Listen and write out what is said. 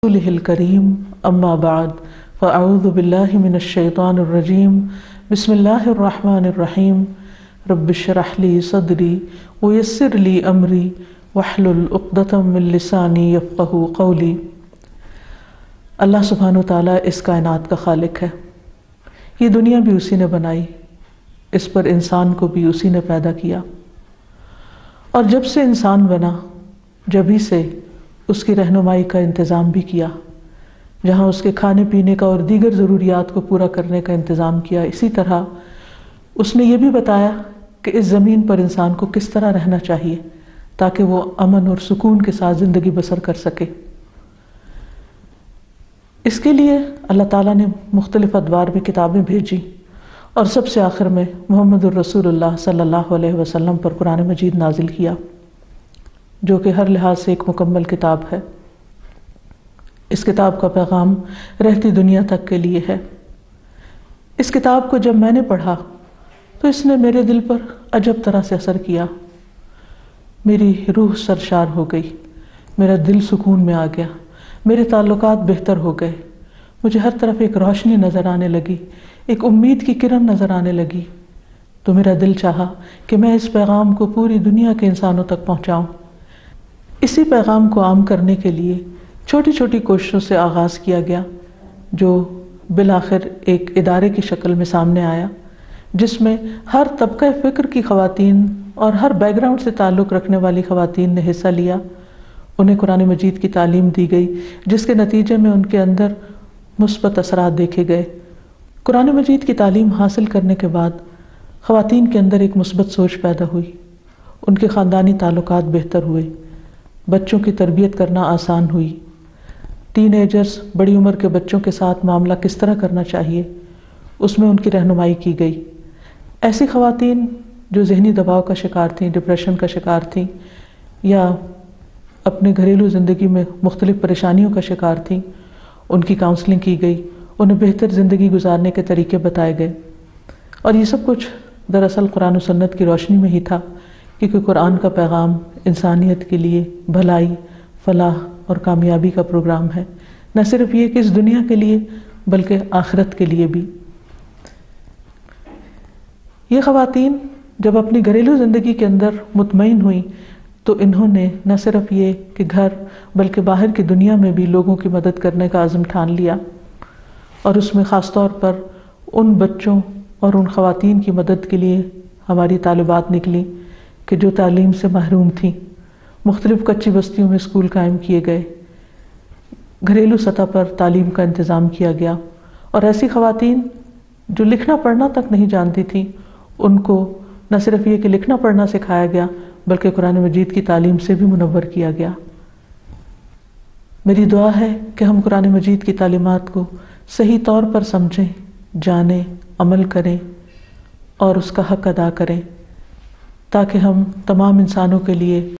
رسوله الكريم أما بعد فأعوذ بالله من الشيطان الرجيم بسم الله الرحمن الرحيم رب اشرح لي صدري ويسر لي أمري واحلل عقدة من لساني يفقهوا قولي۔ اللہ سبحانہ وتعالیٰ اس کائنات کا خالق ہے، یہ دنیا بھی اسی نے بنائی، اس پر انسان کو بھی اسی نے پیدا کیا، اور جب سے انسان بنا جبھی سے اس کی رہنمائی کا انتظام بھی کیا، جہاں اس کے کھانے پینے کا اور دیگر ضروریات کو پورا کرنے کا انتظام کیا، اسی طرح اس نے یہ بھی بتایا کہ اس زمین پر انسان کو کس طرح رہنا چاہیے تاکہ وہ امن اور سکون کے ساتھ زندگی بسر کر سکے۔ اس کے لیے اللہ تعالیٰ نے مختلف ادوار میں کتابیں بھیجی، اور سب سے آخر میں محمد الرسول اللہ صلی اللہ علیہ وسلم پر قرآن مجید نازل کیا، جو کہ ہر لحاظ سے ایک مکمل کتاب ہے۔ اس کتاب کا پیغام رہتی دنیا تک کے لیے ہے۔ اس کتاب کو جب میں نے پڑھا تو اس نے میرے دل پر عجب طرح سے اثر کیا، میری روح سرشار ہو گئی، میرا دل سکون میں آ گیا، میرے تعلقات بہتر ہو گئے، مجھے ہر طرف ایک روشنی نظر آنے لگی، ایک امید کی کرن نظر آنے لگی، تو میرا دل چاہا کہ میں اس پیغام کو پوری دنیا کے انسانوں تک پہنچاؤں۔ اسی پیغام کو عام کرنے کے لیے چھوٹی چھوٹی کوششوں سے آغاز کیا گیا، جو بالآخر ایک ادارے کی شکل میں سامنے آیا، جس میں ہر طبقہ فکر کی خواتین اور ہر بیک گراؤنڈ سے تعلق رکھنے والی خواتین نے حصہ لیا۔ انہیں قرآن مجید کی تعلیم دی گئی، جس کے نتیجے میں ان کے اندر مثبت اثرات دیکھے گئے۔ قرآن مجید کی تعلیم حاصل کرنے کے بعد خواتین کے اندر ایک مثبت سوچ پیدا ہوئی، ان کے خاندانی تعلقات بہتر ہوئے، بچوں کی تربیت کرنا آسان ہوئی، ٹین ایجرز بڑی عمر کے بچوں کے ساتھ معاملہ کس طرح کرنا چاہیے اس میں ان کی رہنمائی کی گئی۔ ایسی خواتین جو ذہنی دباؤ کا شکار تھیں، ڈپریشن کا شکار تھیں، یا اپنے گھریلو زندگی میں مختلف پریشانیوں کا شکار تھیں، ان کی کاؤنسلنگ کی گئی، انہیں بہتر زندگی گزارنے کے طریقے بتائے گئے۔ اور یہ سب کچھ دراصل قرآن و سنت کی روشنی میں ہی تھا، کیونکہ قرآن کا پیغام انسانیت کے لیے بھلائی، فلاح اور کامیابی کا پروگرام ہے، نہ صرف یہ کہ اس دنیا کے لیے بلکہ آخرت کے لیے بھی۔ یہ خواتین جب اپنی گھریلو زندگی کے اندر مطمئن ہوئیں تو انہوں نے نہ صرف یہ کہ گھر بلکہ باہر کی دنیا میں بھی لوگوں کی مدد کرنے کا عزم ٹھان لیا، اور اس میں خاص طور پر ان بچوں اور ان خواتین کی مدد کے لیے ہماری طالبات نکلیں کہ جو تعلیم سے محروم تھیں۔ مختلف کچی بستیوں میں اسکول قائم کیے گئے، گھریلو سطح پر تعلیم کا انتظام کیا گیا، اور ایسی خواتین جو لکھنا پڑھنا تک نہیں جانتی تھیں، ان کو نہ صرف یہ کہ لکھنا پڑھنا سکھایا گیا بلکہ قرآن مجید کی تعلیم سے بھی منور کیا گیا۔ میری دعا ہے کہ ہم قرآن مجید کی تعلیمات کو صحیح طور پر سمجھیں، جانیں، عمل کریں اور اس کا حق ادا کریں، تاکہ ہم تمام انسانوں کے لیے